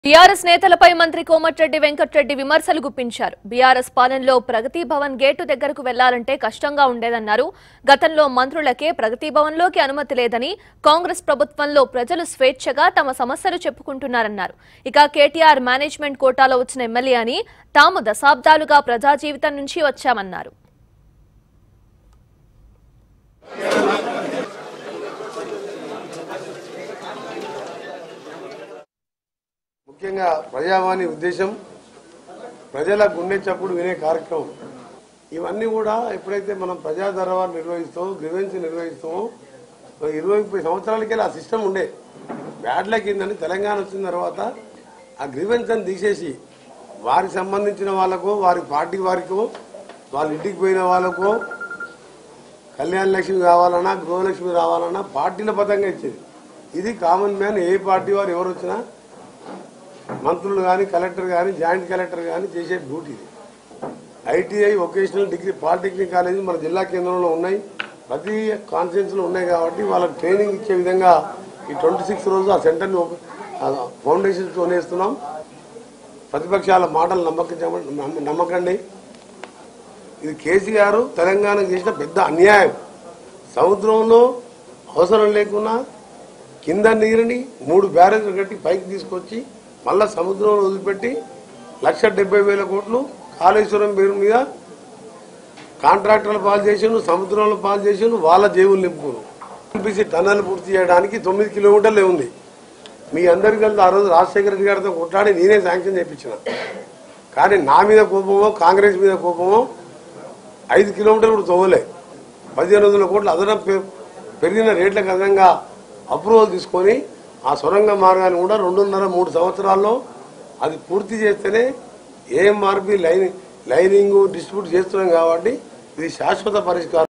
TRS నేతలపై మంత్రి కోమటిరెడ్డి వెంకట్ రెడ్డి విమర్శలు గుప్పించారు. బీఆర్ఎస్ పాలనలో ప్రగతి భవన్ గేటు దగ్గరకు వెళ్లాలంటే కష్టంగా ఉండేదన్నారు. గతంలో మంత్రులకే ప్రగతి భవన్లోకి అనుమతి లేదని, కాంగ్రెస్ ప్రభుత్వంలో ప్రజలు స్వేచ్ఛగా తమ సమస్యలు చెప్పుకుంటున్నారన్నారు. ఇక కేటీఆర్ మేనేజ్మెంట్ కోటాలో వచ్చిన ఎమ్మెల్యే అని, తాము దశాబ్దాలుగా ప్రజా జీవితం నుంచి వచ్చామన్నారు. ముఖ్యంగా ప్రజావాణి ఉద్దేశం ప్రజల గుండె చప్పుడు వినే కార్యక్రమం. ఇవన్నీ కూడా ఎప్పుడైతే మనం ప్రజా దర్బార్ నిర్వహిస్తామో, గ్రీవెన్స్ నిర్వహిస్తామో, 20 సంవత్సరాలకే ఆ సిస్టమ్ ఉండే. బ్యాడ్ లక్ ఏందని తెలంగాణ వచ్చిన తర్వాత ఆ గ్రీవెన్స్ అని తీసేసి వారికి సంబంధించిన వాళ్ళకో, వారి పార్టీ వారికో, వాళ్ళ ఇంటికి పోయిన వాళ్ళకో కళ్యాణ లక్ష్మి కావాలన్నా, గృహలక్ష్మి రావాలన్నా పార్టీల పదంగా ఇచ్చేది. ఇది కామన్ మ్యాన్ ఏ పార్టీ వారు ఎవరు వచ్చినా, మంత్రులు కానీ, కలెక్టర్ కానీ, జాయింట్ కలెక్టర్ కానీ చేసే డ్యూటీ ఇది. ITI, vocational degree, polytechnic college మన జిల్లా కేంద్రంలో ఉన్నాయి, ప్రతి కాన్స్టిట్యున్సీలో ఉన్నాయి. కాబట్టి వాళ్ళకి ట్రైనింగ్ ఇచ్చే విధంగా ఈ 26 రోజు ఆ సెంటర్ని ఫౌండేషన్స్ కొనేస్తున్నాం. ప్రతిపక్షాల మాటలు నమ్మకండి. ఇది కేసీఆర్ తెలంగాణకు చేసిన పెద్ద అన్యాయం. సముద్రంలో అవసరం లేకున్నా కింద నీరుని 3 బ్యారేజ్లు కట్టి పైకి తీసుకొచ్చి మళ్ళా సముద్రంలో వదిలిపెట్టి 1,70,000 కోట్లు కాళేశ్వరం పేరు మీద కాంట్రాక్టర్లు పాలు చేసిండు, సముద్రంలో పాలు చేసిండు, వాళ్ళ జేబులు నింపుకున్నారు. ఎంపీసీ టన్నల్ పూర్తి చేయడానికి 9 కిలోమీటర్లే ఉంది. మీ అందరికీ ఆ రోజు రాజశేఖర రెడ్డి గారితో కొట్లాడి నేనే శాంక్షన్ చేయించిన. కానీ నా మీద కోపమో, కాంగ్రెస్ మీద కోపమో 5 కిలోమీటర్లు కూడా తవ్వలే. 1,500 కోట్లు అదనపు పెరిగిన రేట్లకు అదనంగా అప్రూవల్ తీసుకొని ఆ సొరంగ మార్గాన్ని కూడా 2.5-3 సంవత్సరాల్లో అది పూర్తి చేస్తేనే ఏఎంఆర్పి లైనింగ్ డిస్ట్రిబ్యూట్ చేస్తున్నాం. కాబట్టి ఇది శాశ్వత పరిష్కారం.